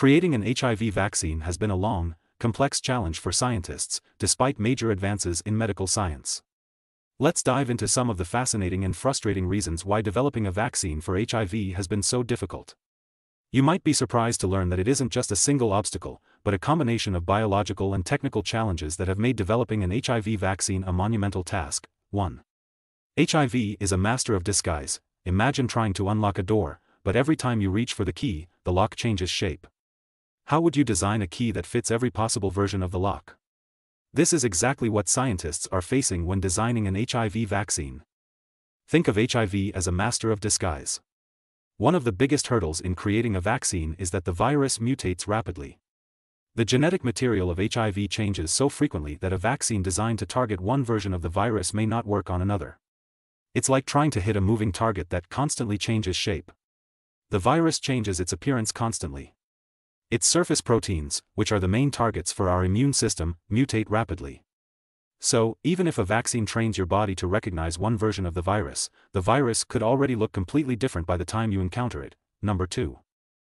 Creating an HIV vaccine has been a long, complex challenge for scientists, despite major advances in medical science. Let's dive into some of the fascinating and frustrating reasons why developing a vaccine for HIV has been so difficult. You might be surprised to learn that it isn't just a single obstacle, but a combination of biological and technical challenges that have made developing an HIV vaccine a monumental task. 1. HIV is a master of disguise. Imagine trying to unlock a door, but every time you reach for the key, the lock changes shape. How would you design a key that fits every possible version of the lock? This is exactly what scientists are facing when designing an HIV vaccine. Think of HIV as a master of disguise. One of the biggest hurdles in creating a vaccine is that the virus mutates rapidly. The genetic material of HIV changes so frequently that a vaccine designed to target one version of the virus may not work on another. It's like trying to hit a moving target that constantly changes shape. The virus changes its appearance constantly. Its surface proteins, which are the main targets for our immune system, mutate rapidly. So, even if a vaccine trains your body to recognize one version of the virus could already look completely different by the time you encounter it. Number 2.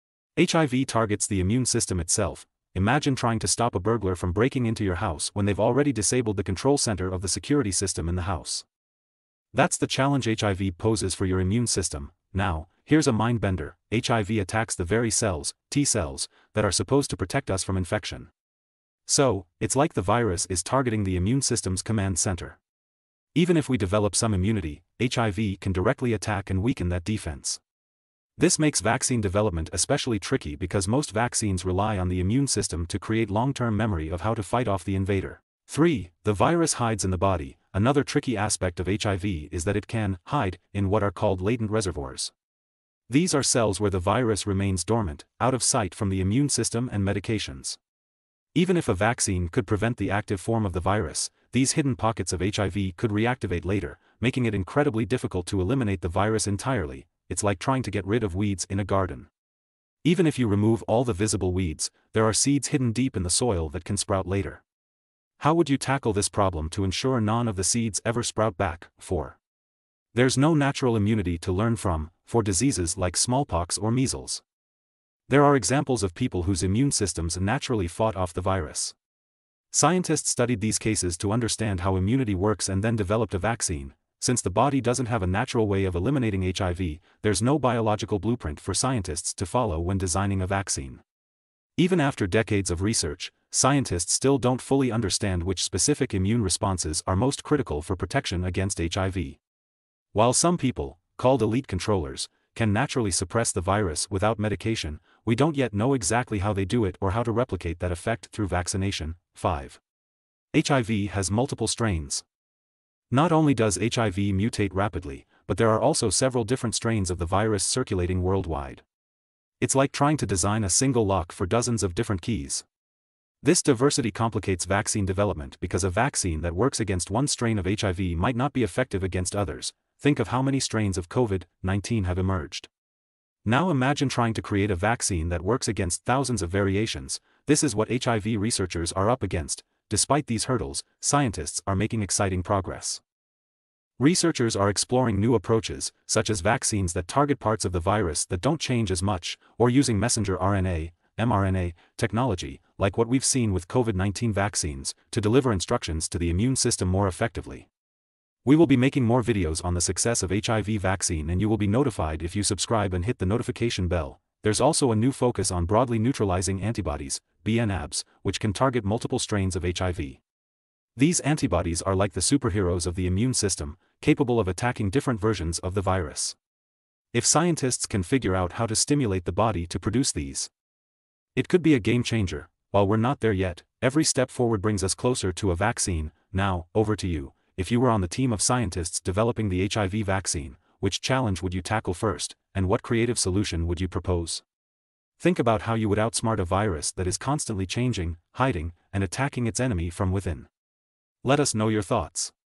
HIV targets the immune system itself. Imagine trying to stop a burglar from breaking into your house when they've already disabled the control center of the security system in the house. That's the challenge HIV poses for your immune system. Now, here's a mind-bender. HIV attacks the very cells, T cells, that are supposed to protect us from infection. So, it's like the virus is targeting the immune system's command center. Even if we develop some immunity, HIV can directly attack and weaken that defense. This makes vaccine development especially tricky because most vaccines rely on the immune system to create long-term memory of how to fight off the invader. 3. The virus hides in the body. Another tricky aspect of HIV is that it can hide in what are called latent reservoirs. These are cells where the virus remains dormant, out of sight from the immune system and medications. Even if a vaccine could prevent the active form of the virus, these hidden pockets of HIV could reactivate later, making it incredibly difficult to eliminate the virus entirely. It's like trying to get rid of weeds in a garden. Even if you remove all the visible weeds, there are seeds hidden deep in the soil that can sprout later. How would you tackle this problem to ensure none of the seeds ever sprout back? 4. There's no natural immunity to learn from, for diseases like smallpox or measles. There are examples of people whose immune systems naturally fought off the virus. Scientists studied these cases to understand how immunity works and then developed a vaccine. Since the body doesn't have a natural way of eliminating HIV, there's no biological blueprint for scientists to follow when designing a vaccine. Even after decades of research, scientists still don't fully understand which specific immune responses are most critical for protection against HIV. While some people, called elite controllers, can naturally suppress the virus without medication, we don't yet know exactly how they do it or how to replicate that effect through vaccination. 5. HIV has multiple strains. Not only does HIV mutate rapidly, but there are also several different strains of the virus circulating worldwide. It's like trying to design a single lock for dozens of different keys. This diversity complicates vaccine development because a vaccine that works against one strain of HIV might not be effective against others. Think of how many strains of COVID-19 have emerged. Now imagine trying to create a vaccine that works against thousands of variations. This is what HIV researchers are up against. Despite these hurdles, scientists are making exciting progress. Researchers are exploring new approaches, such as vaccines that target parts of the virus that don't change as much, or using messenger RNA, mRNA, technology, like what we've seen with COVID-19 vaccines, to deliver instructions to the immune system more effectively. We will be making more videos on the success of HIV vaccine and you will be notified if you subscribe and hit the notification bell. There's also a new focus on broadly neutralizing antibodies, BNAbs, which can target multiple strains of HIV. These antibodies are like the superheroes of the immune system, capable of attacking different versions of the virus. If scientists can figure out how to stimulate the body to produce these, it could be a game changer. While we're not there yet, every step forward brings us closer to a vaccine. Now, over to you. If you were on the team of scientists developing the HIV vaccine, which challenge would you tackle first, and what creative solution would you propose? Think about how you would outsmart a virus that is constantly changing, hiding, and attacking its enemy from within. Let us know your thoughts.